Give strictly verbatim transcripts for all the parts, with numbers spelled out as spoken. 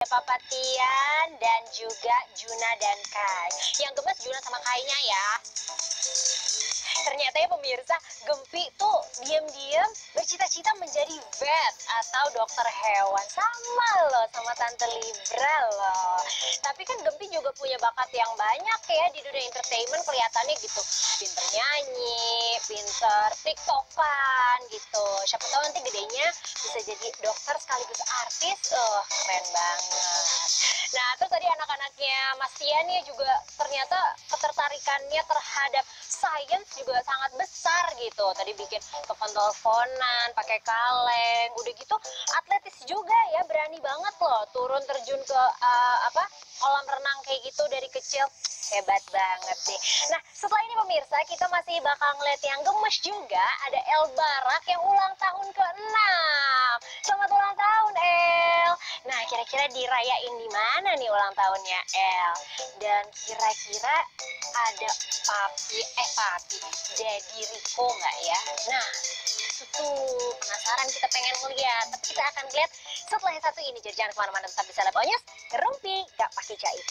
Papa Tian dan juga Juna dan Kai. Yang gemes Juna sama Kainya ya. Ternyata ya pemirsa, Gempi tuh diam-diam bercita-cita menjadi vet atau dokter hewan. Sama loh sama Tante Libra loh. Tapi kan Gempi juga punya bakat yang banyak ya di dunia entertainment, kelihatannya gitu. Pinter nyanyi, pinter tiktokan gitu. Siapa tahu nanti gedenya bisa jadi dokter sekaligus artis. Oh, keren banget. Nah, terus tadi anak-anaknya Mas Tian ya juga ternyata ketertarikannya terhadap sains juga sangat besar gitu. Tadi bikin telepon-teleponan, pakai kaleng, udah gitu atletis juga ya, berani banget loh turun terjun ke uh, apa kolam renang kayak gitu dari kecil. Hebat banget nih. Nah, setelah ini pemirsa, kita masih bakal ngeliat yang gemes juga. Ada El Barak yang ulang tahun ke enam. Selamat ulang tahun, El. Nah, kira-kira dirayain di mana nih ulang tahunnya, El? Dan kira-kira ada papi, eh papi, Daddy Rico nggak ya? Nah, itu tuh penasaran, kita pengen ngeliat. Tapi kita akan lihat setelah yang satu ini. Jadi jangan kemana-mana, tetap bisa Lab Onyos, ngerumpi, gak pakai jahit.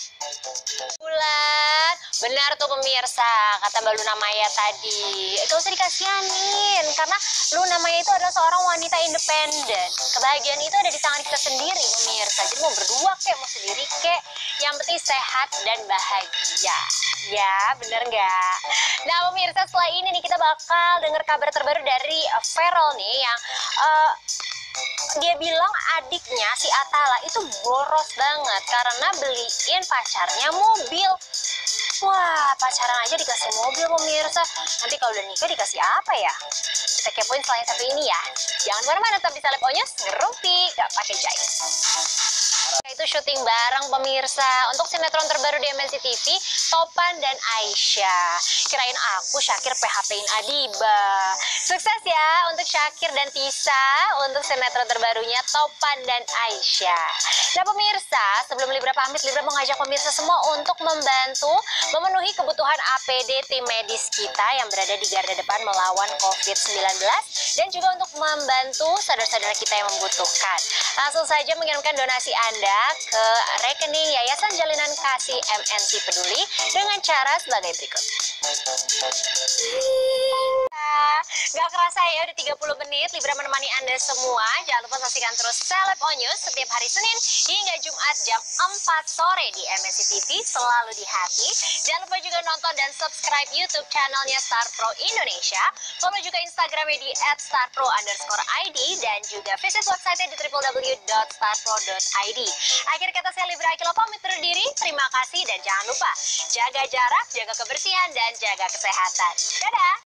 Bulan, benar tuh pemirsa, kata Mbak Luna Maya tadi. Gak usah dikasihanin, karena Luna Maya itu adalah seorang wanita independen. Kebahagiaan itu ada di tangan kita sendiri, pemirsa. Jadi mau berdua kek, mau sendiri kek, yang penting sehat dan bahagia. Ya, bener nggak? Nah, pemirsa, setelah ini nih kita bakal dengar kabar terbaru dari uh, Feral nih yang uh, dia bilang adiknya si Atala itu boros banget karena beliin pacarnya mobil. Wah, pacaran aja dikasih mobil pemirsa. Nanti kalau udah nikah dikasih apa ya? Kita kepoin setelah yang satu ini ya. Jangan kemana-mana, tetap bisa Lab Onyos, ngerumpi, gak pakai jahit. Itu syuting bareng pemirsa untuk sinetron terbaru di M N C T V, Topan dan Aisyah. Kirain aku Syakir P H P-in Adiba. Sukses ya untuk Syakir dan Tisa untuk sinetron terbarunya Topan dan Aisyah. Nah pemirsa, sebelum Libra pamit, Libra mengajak pemirsa semua untuk membantu memenuhi kebutuhan A P D tim medis kita yang berada di garda depan melawan covid sembilan belas dan juga untuk membantu saudara-saudara kita yang membutuhkan. Langsung saja mengirimkan donasi Anda ke rekening Yayasan Jalinan Kasih M N C Peduli dengan cara sebagai berikut. Gak kerasa ya, udah tiga puluh menit Libra menemani Anda semua. Jangan lupa saksikan terus Lab Onyos setiap hari Senin hingga Jumat jam empat sore di M N C T V, selalu di hati. Jangan lupa juga nonton dan subscribe YouTube channelnya Star Pro Indonesia. Follow juga Instagramnya di at starpro underscore id dan juga visit website-nya di w w w dot starpro dot i d. Akhir kata saya Libra Akila pamit undur diri. Terima kasih dan jangan lupa jaga jarak, jaga kebersihan dan jaga kesehatan. Dadah!